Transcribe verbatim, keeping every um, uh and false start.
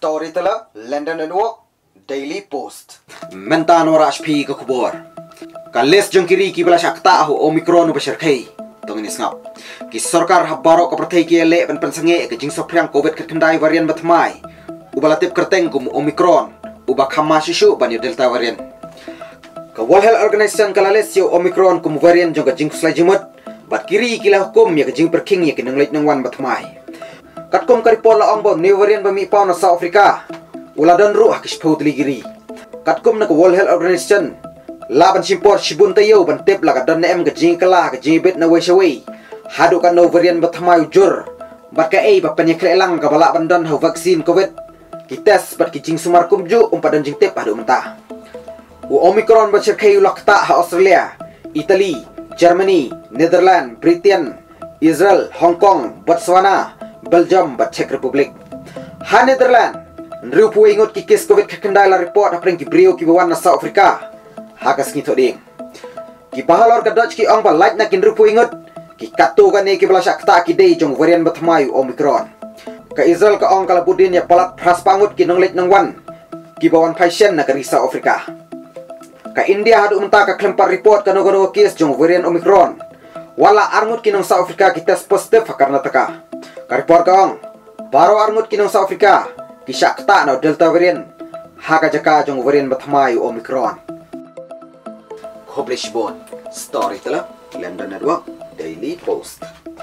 Storyteller, London Network, Daily Post. Mentan ora H P ke kubur. Kales jong kiri ki bala ktah omicron beserkai. Tong ini ngap. Ki sarkar habaro ke pyrthei ki ele pen pensenge ke jing soprang covid ke kendai varian batmai. Ubala tip kerteng kum omicron, uba khama shishu banyu delta varian. Ke World Health Organization kalales yo omicron kum varian jong ke jing slajimut. Bat kiri kila hukum ya ke jing perking ya ke nanglit nangwan batmai. Katkom karipol la ong bo new variant bami pau na South Africa. Uladon ruah kispau teligiri. Katkom na ke World Health Organization. Laban simpor sibun tayo ban tip la ka don em ke jing kala ke jing bit na way shaway. Hadu kan no variant batmai ujur. Bat ka ei ba penyakit elang ka bala bandon hau vaksin covid. Ki test bat ki jing sumar kumju umpa don jing tip hadu mentah. U omicron bat serkai ulak ktah ha Australia, Italy, Germany, Netherlands, Britain, Israel, Hong Kong, Botswana, Belgium, bat Czech Republic. Ha Netherlands, nrupu ingot ki kes covid kakendai la report apreng ki brio ki bawan na South Africa. Ha kas ki thoding. Ki bahalor ka Dutch ki ong ba light na kin rupu ingot ki katu ka ne ki bala ktah ki dei jong varian batmai omicron. Ka Israel ka ong kala budin ya palat pras pangut ki nonglet nangwan ki bawan pasien na ka South Africa. Ka India hadu menta ka klempar report ka nogono kes jong varian omicron. Wala arngut kinong South Africa ki test positif karena taka. Ka report ka ong baro arngut kinong South Africa ki ktah na delta varian. Ha ka jaka jong varian batmai omicron. Publish bon Storyteller, London Network, Daily Post.